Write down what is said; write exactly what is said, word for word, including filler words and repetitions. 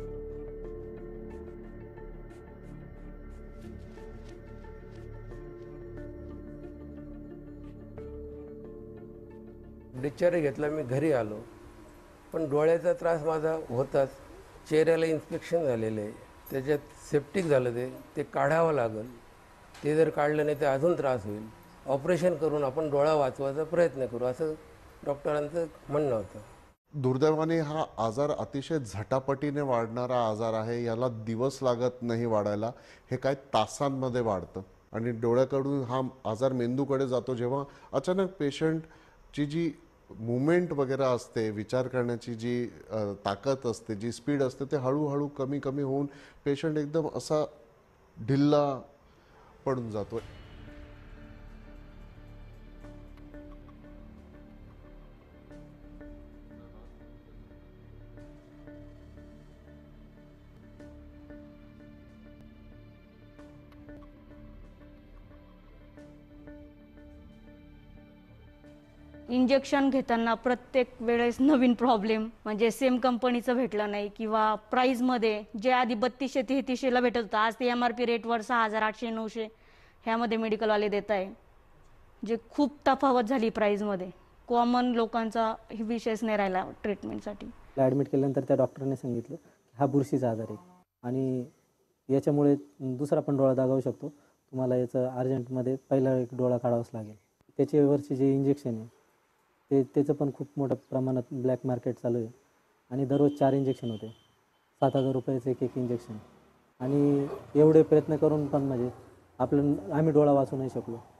Discharge घेतला, मी घरी आलो, पण डोळ्याचा त्रास माझा होताच. चेहऱ्याला इन्फेक्शन झालेलं आहे, त्याच्यात सेप्टिक झालं, ते ते काढावं लागेल. ते जर काढलं नाही तर अजून त्रास होईल. ऑपरेशन करून आपण डोळा वाचवायचा प्रयत्न करू, असं डॉक्टरांचं म्हणणं होतं. दुर्दैवाने हा आजार अतिशय झटापटीने वाढणारा आजार आहे. याला दिवस लागत नाही वाढायला, हे काय तासांमध्ये वाढतं आणि डोळ्याकडून हा आजार मेंदूकडे जातो. जेव्हा अचानक पेशंटची जी मुवमेंट वगैरे असते, विचार करण्याची जी ताकद असते, जी स्पीड असते, ते हळूहळू कमी कमी होऊन पेशंट एकदम असा ढिल्ला पडून जातो. इंजेक्शन घेताना प्रत्येक वेळेस नवीन प्रॉब्लेम, म्हणजे सेम कंपनीचं भेटलं नाही किंवा प्राईजमध्ये जे आधी बत्तीसशे तेहतीसशेला भेटत होतं, आज ते एम आर पी रेटवर सहा हजार आठशे नऊशे ह्यामध्ये मेडिकलवाले देत आहे. जे खूप तफावत झाली प्राईजमध्ये. कॉमन लोकांचा विषयच नाही राहिला ट्रीटमेंटसाठी. ॲडमिट केल्यानंतर त्या डॉक्टरांनी सांगितलं हा बुरशीचा आजार आहे आणि याच्यामुळे दुसरा पण डोळा दागावू शकतो, तुम्हाला याचं अर्जंटमध्ये पहिला एक डोळा काढावाच लागेल. त्याच्यावरचे जे इंजेक्शन आहे ते त्याचं पण खूप मोठ्या प्रमाणात ब्लॅक मार्केट चालू आहे आणि दररोज चार इंजेक्शन होते, सात हजार रुपयाचं एक एक इंजेक्शन. आणि एवढे प्रयत्न करून पण म्हणजे आपलं आम्ही डोळा वाचू नाही शकलो.